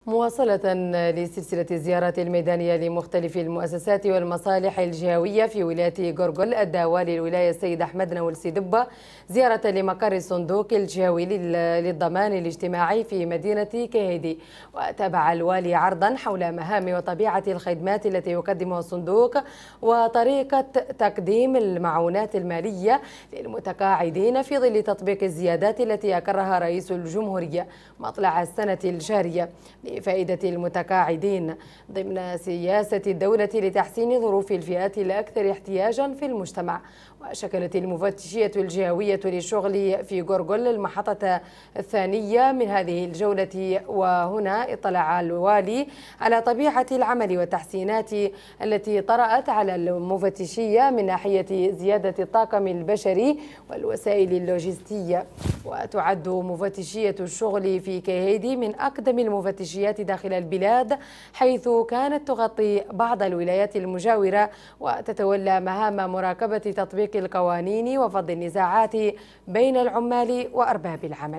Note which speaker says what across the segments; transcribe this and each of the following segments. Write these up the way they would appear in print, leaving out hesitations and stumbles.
Speaker 1: مواصلة لسلسلة الزيارات الميدانية لمختلف المؤسسات والمصالح الجهوية في ولاية غرغل، أدى والي الولاية السيد أحمد نولسي دبة زيارة لمقر الصندوق الجهوي للضمان الاجتماعي في مدينة كهيدي. وتابع الوالي عرضا حول مهام وطبيعة الخدمات التي يقدمها الصندوق وطريقة تقديم المعونات المالية للمتقاعدين في ظل تطبيق الزيادات التي أقرها رئيس الجمهورية مطلع السنة الجارية لفائدة المتقاعدين ضمن سياسة الدولة لتحسين ظروف الفئات الأكثر احتياجا في المجتمع. وشكلت المفتشية الجهوية للشغل في غرغل المحطة الثانية من هذه الجولة، وهنا اطلع الوالي على طبيعة العمل والتحسينات التي طرأت على المفتشية من ناحية زيادة الطاقم البشري والوسائل اللوجستية. وتعد مفتشية الشغل في كهيدي من أقدم المفتشيات داخل البلاد، حيث كانت تغطي بعض الولايات المجاورة وتتولى مهام مراقبة تطبيق القوانين وفض النزاعات بين العمال وأرباب العمل.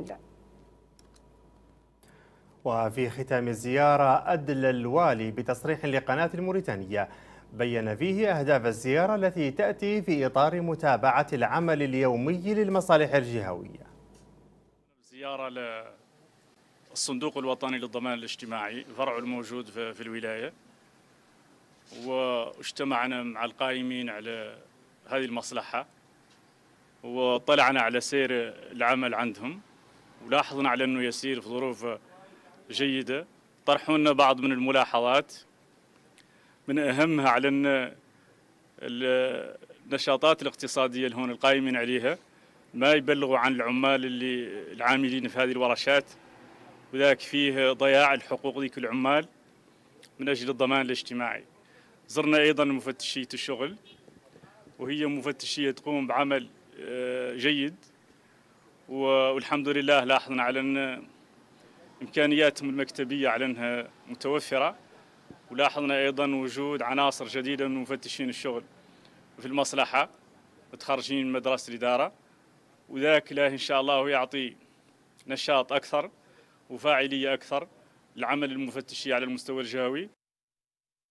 Speaker 2: وفي ختام الزيارة أدلى الوالي بتصريح لقناة الموريتانية بين فيه أهداف الزيارة التي تأتي في إطار متابعة العمل اليومي للمصالح الجهوية.
Speaker 3: زيارة للصندوق الوطني للضمان الاجتماعي فرعه الموجود في الولاية، واجتمعنا مع القائمين على هذه المصلحة وطلعنا على سير العمل عندهم، ولاحظنا على أنه يسير في ظروف جيدة. طرحوا لنا بعض من الملاحظات، من أهمها على أن النشاطات الاقتصادية اللي هون القائمين عليها ما يبلغوا عن العمال العاملين في هذه الورشات، وذاك فيه ضياع الحقوق ذيك العمال من أجل الضمان الاجتماعي. زرنا أيضا مفتشية الشغل، وهي مفتشية تقوم بعمل جيد، والحمد لله لاحظنا على أن إمكانياتهم المكتبية على أنها متوفرة، ولاحظنا أيضا وجود عناصر جديدة من مفتشين الشغل في المصلحة متخرجين من مدرسة الإدارة، وذاك له إن شاء الله يعطي نشاط أكثر وفاعلية أكثر لعمل المفتشية على المستوى الجهوي.